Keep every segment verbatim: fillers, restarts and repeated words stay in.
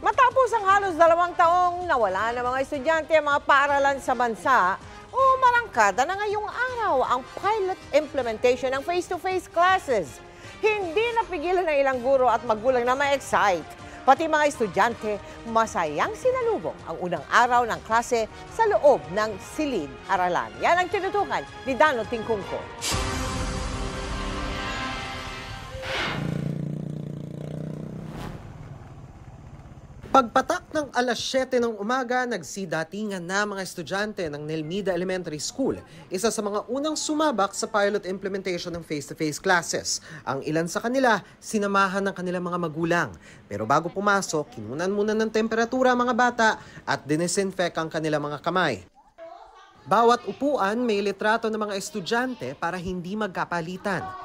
Matapos ang halos dalawang taong nawala ng mga estudyante ang mga paaralan sa bansa, umarangkada na ngayong araw ang pilot implementation ng face-to-face classes. Hindi napigilan ng ilang guro at magulang na ma-excite. Pati mga estudyante, masayang sinalubong ang unang araw ng klase sa loob ng silid-aralan. Yan ang tinutukan ni Dano Tingkungko. Pagpatak ng alas siyete ng umaga, nagsidatingan na mga estudyante ng Nelmida Elementary School, isa sa mga unang sumabak sa pilot implementation ng face-to-face classes. Ang ilan sa kanila, sinamahan ng kanilang mga magulang. Pero bago pumasok, kinunan muna ng temperatura ang mga bata at dinisinfect ang kanilang mga kamay. Bawat upuan may litrato ng mga estudyante para hindi magkapalitan.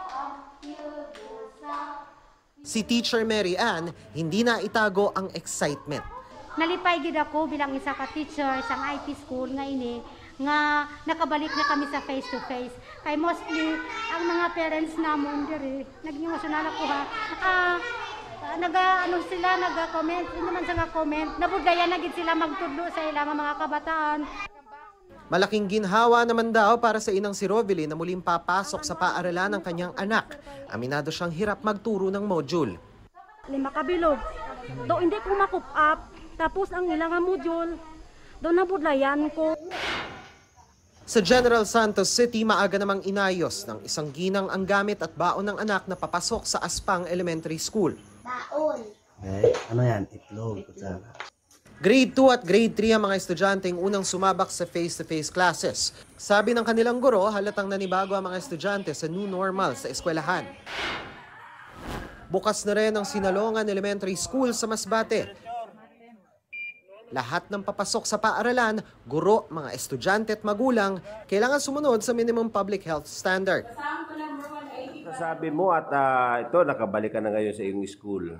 Si Teacher Mary Ann, hindi na itago ang excitement. Nalipay gid ako bilang isa ka teacher sa I T school nga ini nga nakabalik na kami sa face to face. Kay mostly ang mga parents namon diri naging emosyonal ako ha. Ah naga ano sila naga-comment, hindi naman sa comment. Nabudaya na gid sila magtudlo sa ilang mga kabataan. Malaking ginhawa naman daw para sa inang si Rovelyn na muling papasok sa paaralan ng kanyang anak. Aminado siyang hirap magturo ng module. Lima kabilog. Do hindi ko makup up. Tapos ang ilang module, do nabudlayan ko. Sa General Santos City, maaga namang inayos ng isang ginang ang gamit at baon ng anak na papasok sa Aspang Elementary School. Baon. Eh, ano yan? Itlog. Kutsara. Grade two at Grade three ang mga estudyanteng unang sumabak sa face-to-face classes. Sabi ng kanilang guro, halatang nanibago ang mga estudyante sa new normal sa eskwelahan. Bukas na rin ang Sinalongan Elementary School sa Masbate. Lahat ng papasok sa paaralan, guro, mga estudyante at magulang, kailangan sumunod sa minimum public health standard. Sabi mo at uh, ito, nakabalik ka na ngayon sa iyong school.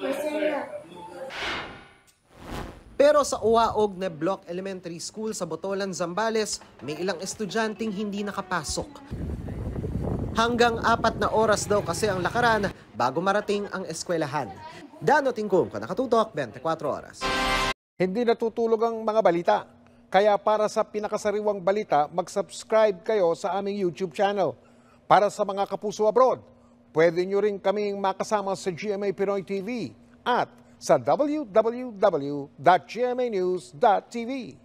Pero sa Uwaog na Block Elementary School sa Botolan, Zambales, may ilang estudyanteng hindi nakapasok. Hanggang apat na oras daw kasi ang lakaran bago marating ang eskwelahan. Dano Tingkungko, nakatutok, twenty-four oras. Hindi natutulog ang mga balita. Kaya para sa pinakasariwang balita, mag-subscribe kayo sa aming YouTube channel. Para sa mga kapuso abroad, pwede nyo rin kaming makasama sa G M A Pinoy T V at sa w w w dot g m a news dot t v.